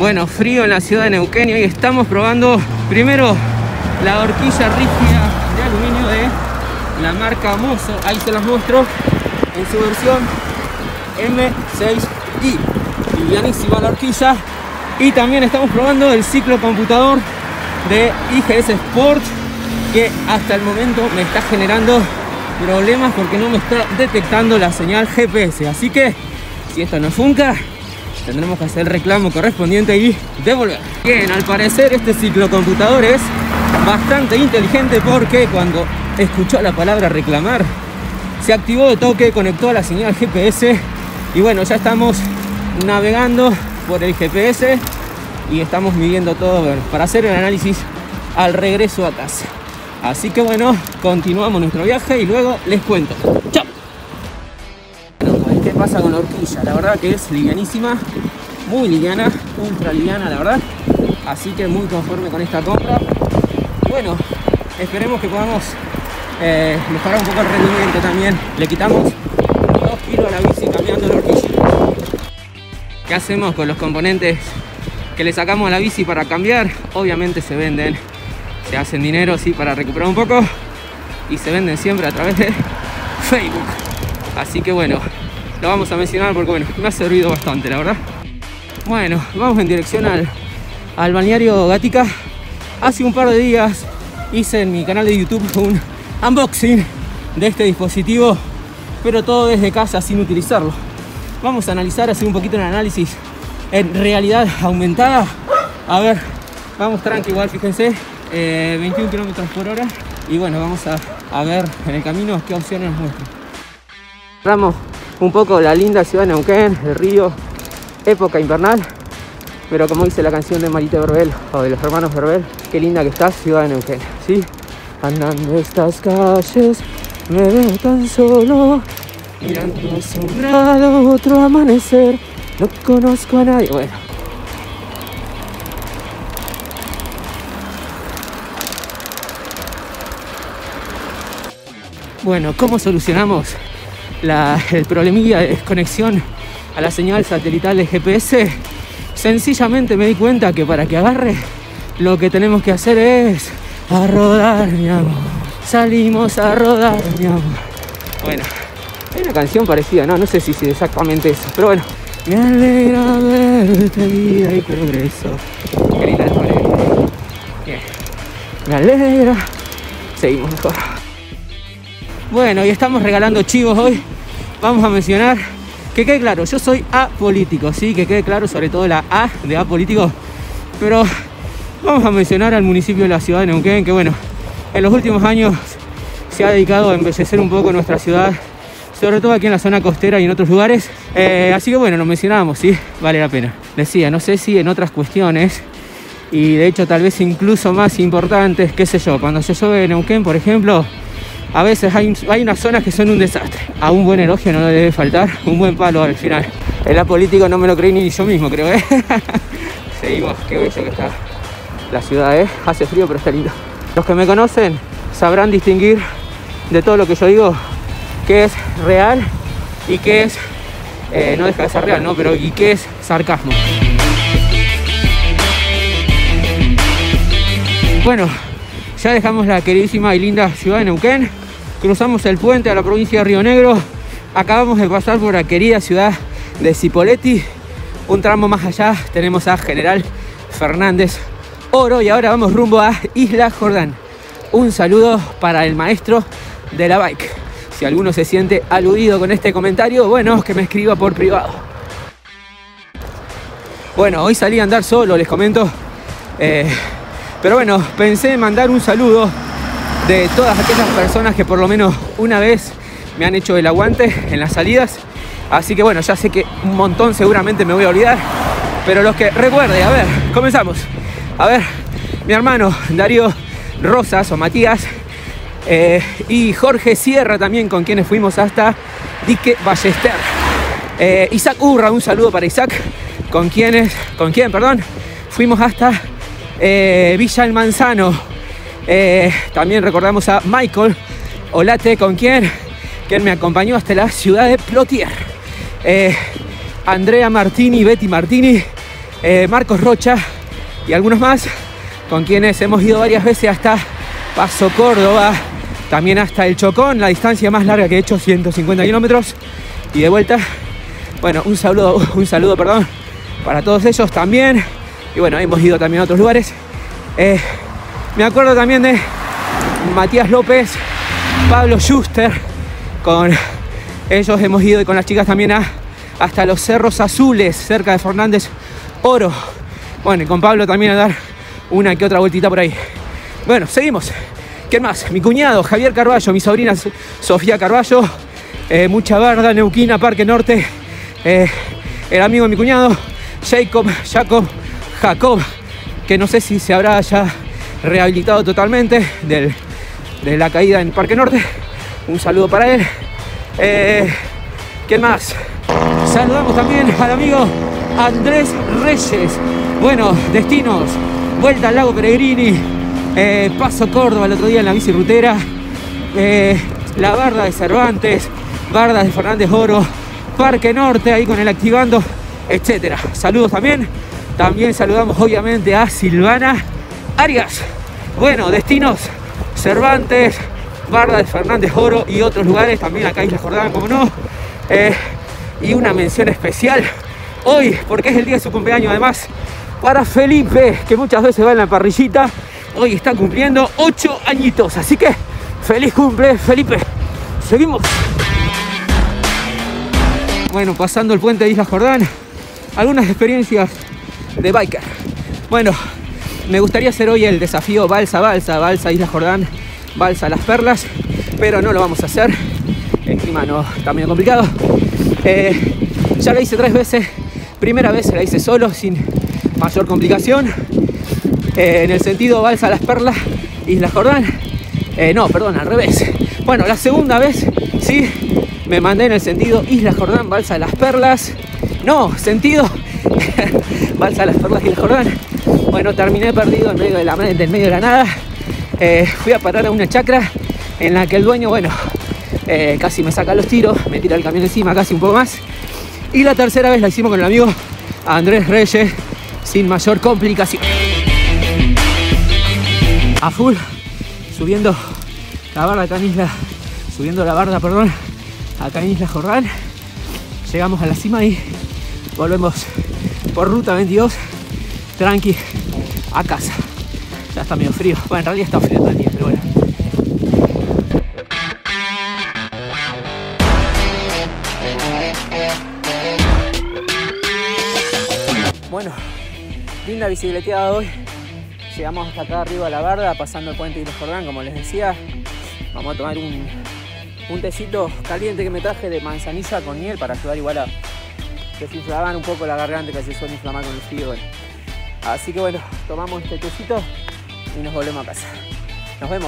Bueno, frío en la ciudad de Neuquén y hoy estamos probando primero la horquilla rígida de aluminio de la marca Mozo. Ahí se las muestro en su versión M6i. Livianísima la horquilla. Y también estamos probando el ciclo computador de IGS Sport, que hasta el momento me está generando problemas porque no me está detectando la señal GPS. Así que si esto no funca, tendremos que hacer el reclamo correspondiente y devolver. Bien, al parecer este ciclocomputador es bastante inteligente porque cuando escuchó la palabra reclamar, se activó de toque, conectó a la señal GPS y bueno, ya estamos navegando por el GPS y estamos midiendo todo, bueno, para hacer el análisis al regreso a casa. Así que bueno, continuamos nuestro viaje y luego les cuento. ¡Chao! ¿Qué pasa con la horquilla? La verdad que es livianísima, muy liviana, ultra liviana la verdad. Así que muy conforme con esta compra. Bueno, esperemos que podamos mejorar un poco el rendimiento también. Le quitamos 2 kilos a la bici cambiando la horquilla. ¿Qué hacemos con los componentes que le sacamos a la bici para cambiar? Obviamente se venden, se hacen dinero, sí, para recuperar un poco, y se venden siempre a través de Facebook. Así que bueno, lo vamos a mencionar porque bueno, me ha servido bastante la verdad. Bueno, vamos en dirección al balneario Gatica. Hace un par de días hice en mi canal de YouTube un unboxing de este dispositivo, pero todo desde casa sin utilizarlo. Vamos a analizar, hacer un poquito de análisis en realidad aumentada. A ver, vamos tranqui igual, fíjense, 21 km por hora. Y bueno, vamos a ver en el camino qué opciones nos muestran. Hablamos un poco de la linda ciudad de Neuquén, el río, época invernal. Pero como dice la canción de Marita Verbel, o de los hermanos Verbel, qué linda que está ciudad de Neuquén, ¿sí? Andando estas calles, me veo tan solo, mirando asombrado otro amanecer, no conozco a nadie. Bueno. Bueno, ¿cómo solucionamos el problemilla de desconexión a la señal satelital de GPS? Sencillamente me di cuenta que para que agarre, lo que tenemos que hacer es a rodar, mi amor. Salimos a rodar, mi amor. Bueno, hay una canción parecida, no sé si es exactamente eso, pero bueno. Me alegra verte, vida y progreso. Qué linda les parece. Bien. Me alegra. Seguimos mejor. Bueno, y estamos regalando chivos hoy. Vamos a mencionar, que quede claro, yo soy apolítico, sí, que quede claro, sobre todo la A de apolítico. Pero vamos a mencionar al municipio de la ciudad de Neuquén, que bueno, en los últimos años se ha dedicado a embellecer un poco nuestra ciudad, sobre todo aquí en la zona costera y en otros lugares. Así que bueno, lo mencionábamos, sí, vale la pena. Decía, no sé si en otras cuestiones, y de hecho tal vez incluso más importantes, qué sé yo, cuando se llueve en Neuquén, por ejemplo, a veces hay unas zonas que son un desastre. A un buen elogio no le debe faltar un buen palo al final. El apolítico no me lo creí ni yo mismo, creo, Seguimos, qué bello que está la ciudad, Hace frío, pero está lindo. Los que me conocen sabrán distinguir de todo lo que yo digo qué es real y qué es, no deja de ser real, ¿no? Pero y qué es sarcasmo. Bueno, ya dejamos la queridísima y linda ciudad de Neuquén. Cruzamos el puente a la provincia de Río Negro. Acabamos de pasar por la querida ciudad de Cipolletti. Un tramo más allá tenemos a General Fernández Oro y ahora vamos rumbo a Isla Jordán. Un saludo para el maestro de la bike. Si alguno se siente aludido con este comentario, bueno, que me escriba por privado. Bueno, hoy salí a andar solo, les comento. Pero bueno, pensé en mandar un saludo de todas aquellas personas que por lo menos una vez me han hecho el aguante en las salidas. Así que bueno, ya sé que un montón seguramente me voy a olvidar, pero los que recuerde, a ver, comenzamos. A ver, mi hermano Darío Rosas o Matías y Jorge Sierra también, con quienes fuimos hasta Dique Ballester. Isaac Urra, un saludo para Isaac, con quien fuimos hasta Villa El Manzano. También recordamos a Michael Olate, con quien me acompañó hasta la ciudad de Plotier. Andrea Martini, Betty Martini, Marcos Rocha y algunos más, con quienes hemos ido varias veces hasta Paso Córdoba, también hasta el Chocón, la distancia más larga que he hecho, 150 kilómetros, y de vuelta. Bueno, un saludo, perdón, para todos ellos también. Y bueno, hemos ido también a otros lugares. Me acuerdo también de Matías López, Pablo Schuster, con ellos hemos ido, y con las chicas también hasta los Cerros Azules, cerca de Fernández Oro. Bueno, y con Pablo también a dar una que otra vueltita por ahí. Bueno, seguimos. ¿Quién más? Mi cuñado, Javier Carballo, mi sobrina Sofía Carballo, Mucha Barda, Neuquina, Parque Norte, el amigo de mi cuñado, Jacob, que no sé si se habrá ya rehabilitado totalmente de la caída en Parque Norte. Un saludo para él. ¿Quién más? Saludamos también al amigo Andrés Reyes. Bueno, destinos: vuelta al lago Peregrini, Paso Córdoba el otro día en la bicirrutera, la Barda de Cervantes, Barda de Fernández Oro, Parque Norte ahí con el Activando, etcétera. Saludos también. También saludamos obviamente a Silvana Arias. Bueno, destinos: Cervantes, Barda de Fernández Oro y otros lugares, también acá Isla Jordán, como no. Y una mención especial hoy, porque es el día de su cumpleaños, además, para Felipe, que muchas veces va en la parrillita. Hoy está cumpliendo 8 añitos, así que feliz cumple, Felipe. Seguimos. Bueno, pasando el puente de Isla Jordán, algunas experiencias de biker. Bueno, me gustaría hacer hoy el desafío balsa Isla Jordán, balsa Las Perlas, pero no lo vamos a hacer. El clima no está medio complicado. Ya la hice 3 veces. Primera vez la hice solo, sin mayor complicación. En el sentido balsa Las Perlas, Isla Jordán. No, perdón, al revés. Bueno, la segunda vez sí me mandé en el sentido Isla Jordán, balsa Las Perlas. No, sentido balsa Las Perlas, Isla Jordán. Bueno, terminé perdido en medio de la nada. Fui a parar a una chacra en la que el dueño, bueno, casi me saca los tiros, me tira el camión encima, casi un poco más. Y la tercera vez la hicimos con el amigo Andrés Reyes, sin mayor complicación. A full, subiendo la barda acá en acá en Isla Jordán. Llegamos a la cima y volvemos por ruta 22, tranqui, a casa. Ya está medio frío, bueno, en realidad está frío todo el día, pero bueno. Bueno, linda bicicleteada hoy. Llegamos hasta acá arriba a la barda, pasando el puente de Isla Jordán, como les decía. Vamos a tomar un tecito caliente que me traje de manzanilla con miel para ayudar igual a desinflamar un poco la garganta, que se suele inflamar con el frío. Bueno. Así que bueno, tomamos este tecito y nos volvemos a casa. Nos vemos.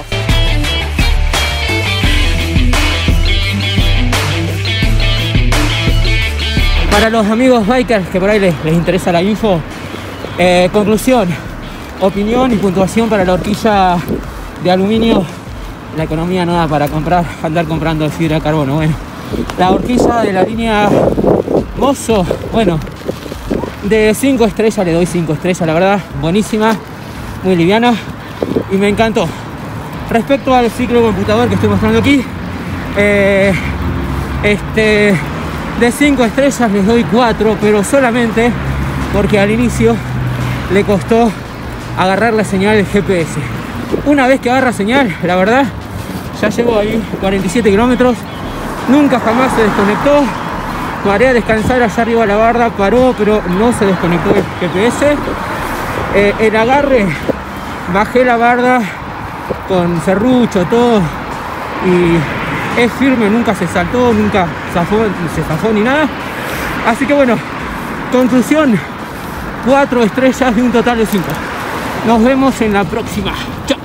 Para los amigos bikers que por ahí les interesa la info, conclusión, opinión y puntuación para la horquilla de aluminio. La economía no da para andar comprando fibra de carbono. Bueno, la horquilla de la línea Mozo, bueno, de 5 estrellas le doy 5 estrellas, la verdad, buenísima, muy liviana y me encantó. Respecto al ciclocomputador que estoy mostrando aquí, de 5 estrellas les doy 4, pero solamente porque al inicio le costó agarrar la señal del GPS. Una vez que agarra señal, la verdad, ya llevo ahí 47 kilómetros, nunca jamás se desconectó. Paré a descansar allá arriba de la barda, paró, pero no se desconectó el GPS. El agarre, bajé la barda con serrucho, todo, y es firme, nunca se saltó, nunca se zafó ni nada. Así que bueno, conclusión, 4 estrellas de un total de 5. Nos vemos en la próxima. Chao.